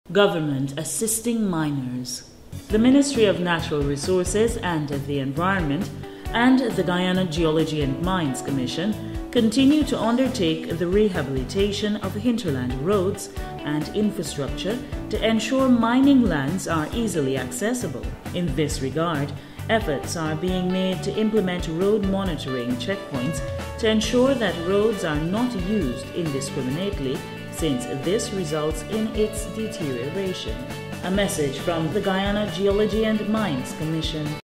Government assisting miners. The Ministry of Natural Resources and the Environment and the Guyana Geology and Mines Commission continue to undertake the rehabilitation of hinterland roads and infrastructure to ensure mining lands are easily accessible. In this regard, efforts are being made to implement road monitoring checkpoints to ensure that roads are not used indiscriminately, since this results in its deterioration. A message from the Guyana Geology and Mines Commission.